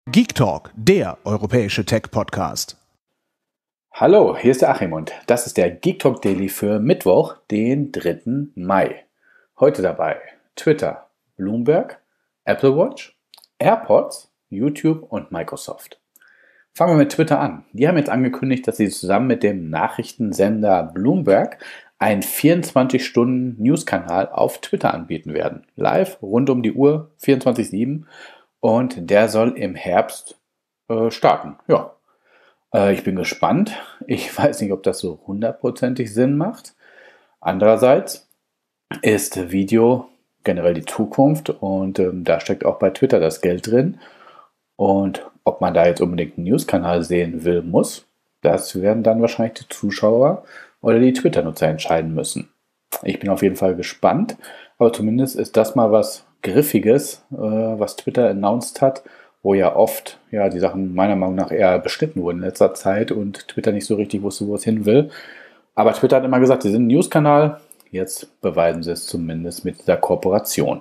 Geek Talk, der europäische Tech-Podcast. Hallo, hier ist der Achim und das ist der Geek Talk Daily für Mittwoch, den 3. Mai. Heute dabei Twitter, Bloomberg, Apple Watch, AirPods, YouTube und Microsoft. Fangen wir mit Twitter an. Die haben jetzt angekündigt, dass sie zusammen mit dem Nachrichtensender Bloomberg einen 24-Stunden-News-Kanal auf Twitter anbieten werden. Live, rund um die Uhr, 24/7. Und der soll im Herbst starten. Ja, ich bin gespannt. Ich weiß nicht, ob das so hundertprozentig Sinn macht. Andererseits ist Video generell die Zukunft und da steckt auch bei Twitter das Geld drin. Und ob man da jetzt unbedingt einen News-Kanal sehen will, muss, das werden dann wahrscheinlich die Zuschauer oder die Twitter-Nutzer entscheiden müssen. Ich bin auf jeden Fall gespannt, aber zumindest ist das mal was Griffiges, was Twitter announced hat, wo ja oft die Sachen meiner Meinung nach eher beschnitten wurden in letzter Zeit und Twitter nicht so richtig wusste, wo es hin will. Aber Twitter hat immer gesagt, sie sind ein News-Kanal. Jetzt beweisen sie es zumindest mit dieser Kooperation.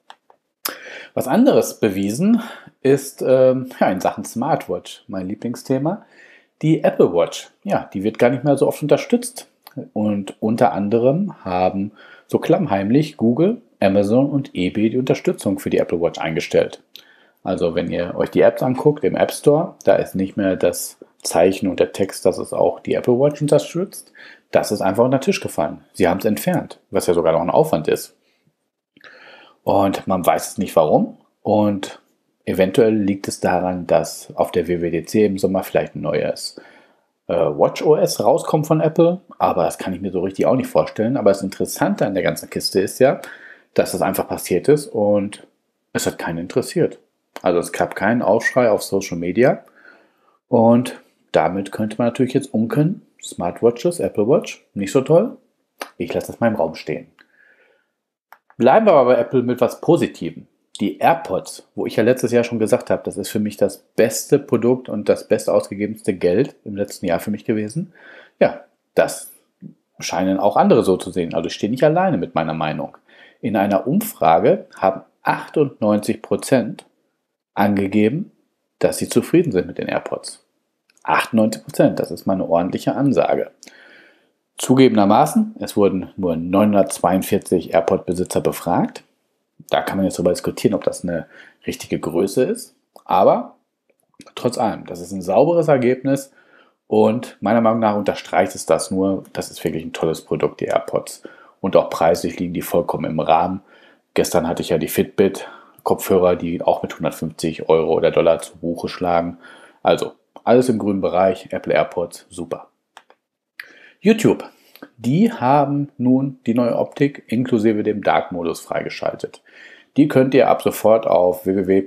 Was anderes bewiesen ist in Sachen Smartwatch, mein Lieblingsthema, die Apple Watch. Ja, die wird gar nicht mehr so oft unterstützt. Und unter anderem haben so klammheimlich Google, Amazon und eBay die Unterstützung für die Apple Watch eingestellt. Also wenn ihr euch die Apps anguckt im App Store, da ist nicht mehr das Zeichen und der Text, dass es auch die Apple Watch unterstützt. Das ist einfach unter den Tisch gefallen. Sie haben es entfernt, was ja sogar noch ein Aufwand ist. Und man weiß nicht warum. Und eventuell liegt es daran, dass auf der WWDC im Sommer vielleicht ein neues WatchOS rauskommt von Apple. Aber das kann ich mir so richtig auch nicht vorstellen. Aber das Interessante an der ganzen Kiste ist ja, dass das einfach passiert ist und es hat keinen interessiert. Also es gab keinen Aufschrei auf Social Media. Und damit könnte man natürlich jetzt unken. Smartwatches, Apple Watch, nicht so toll. Ich lasse das mal im Raum stehen. Bleiben wir aber bei Apple mit was Positivem. Die AirPods, wo ich ja letztes Jahr schon gesagt habe, das ist für mich das beste Produkt und das best ausgegebenste Geld im letzten Jahr für mich gewesen. Ja, das scheinen auch andere so zu sehen. Also ich stehe nicht alleine mit meiner Meinung. In einer Umfrage haben 98% angegeben, dass sie zufrieden sind mit den AirPods. 98%, das ist mal eine ordentliche Ansage. Zugegebenermaßen, es wurden nur 942 AirPod-Besitzer befragt. Da kann man jetzt darüber diskutieren, ob das eine richtige Größe ist. Aber trotz allem, das ist ein sauberes Ergebnis und meiner Meinung nach unterstreicht es das nur. Das ist wirklich ein tolles Produkt, die AirPods. Und auch preislich liegen die vollkommen im Rahmen. Gestern hatte ich ja die Fitbit-Kopfhörer, die auch mit 150 Euro oder Dollar zu Buche schlagen. Also alles im grünen Bereich, Apple AirPods, super. YouTube, die haben nun die neue Optik inklusive dem Dark-Modus freigeschaltet. Die könnt ihr ab sofort auf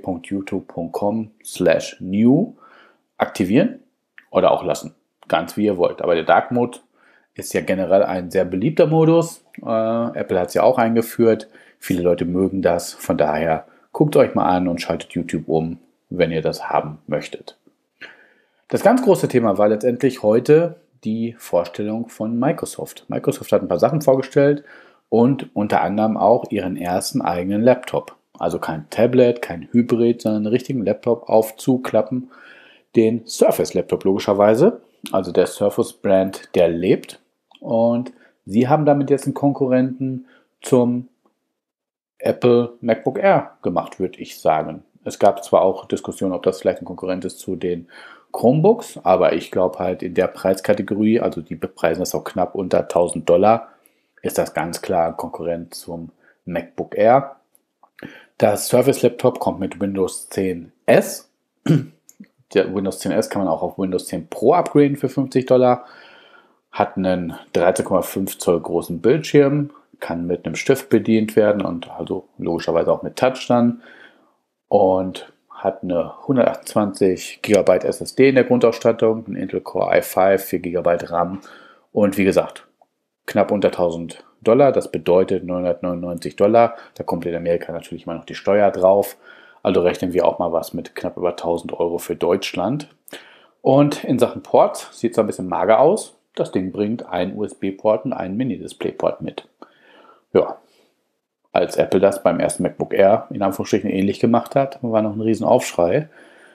www.youtube.com/new aktivieren oder auch lassen. Ganz wie ihr wollt. Aber der Dark Mode ist ja generell ein sehr beliebter Modus. Apple hat es ja auch eingeführt. Viele Leute mögen das. Von daher guckt euch mal an und schaltet YouTube um, wenn ihr das haben möchtet. Das ganz große Thema war letztendlich heute die Vorstellung von Microsoft. Microsoft hat ein paar Sachen vorgestellt und unter anderem auch ihren ersten eigenen Laptop. Also kein Tablet, kein Hybrid, sondern einen richtigen Laptop aufzuklappen. Den Surface Laptop logischerweise. Also der Surface Brand, der lebt. Und sie haben damit jetzt einen Konkurrenten zum Apple MacBook Air gemacht, würde ich sagen. Es gab zwar auch Diskussionen, ob das vielleicht ein Konkurrent ist zu den Chromebooks, aber ich glaube halt in der Preiskategorie, also die bepreisen das auch knapp unter $1000, ist das ganz klar ein Konkurrent zum MacBook Air. Das Surface Laptop kommt mit Windows 10 S. Der Windows 10 S kann man auch auf Windows 10 Pro upgraden für $50. Hat einen 13,5 Zoll großen Bildschirm, kann mit einem Stift bedient werden und also logischerweise auch mit Touch dann. Und hat eine 128 GB SSD in der Grundausstattung, ein Intel Core i5, 4 GB RAM und wie gesagt, knapp unter $1000. Das bedeutet $999. Da kommt in Amerika natürlich immer noch die Steuer drauf. Also rechnen wir auch mal was mit knapp über 1000 Euro für Deutschland. Und in Sachen Ports sieht es ein bisschen mager aus. Das Ding bringt einen USB-Port und einen Mini-Display-Port mit. Ja, als Apple das beim ersten MacBook Air in Anführungsstrichen ähnlich gemacht hat, war noch ein riesen Aufschrei.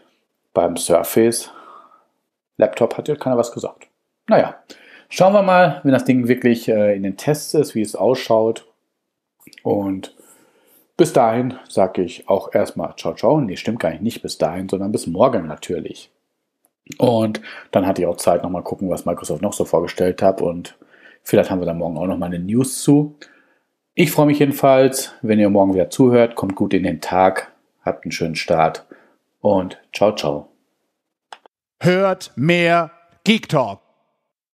beim Surface Laptop hat ja keiner was gesagt. Naja, schauen wir mal, wenn das Ding wirklich in den Tests ist, wie es ausschaut. Und bis dahin sage ich auch erstmal ciao, ciao. Nee, stimmt gar nicht bis dahin, sondern bis morgen natürlich. Und dann hatte ich auch Zeit, nochmal gucken, was Microsoft noch so vorgestellt hat. Und vielleicht haben wir da morgen auch nochmal eine News zu. Ich freue mich jedenfalls, wenn ihr morgen wieder zuhört. Kommt gut in den Tag. Habt einen schönen Start. Und ciao, ciao. Hört mehr Geek Talk.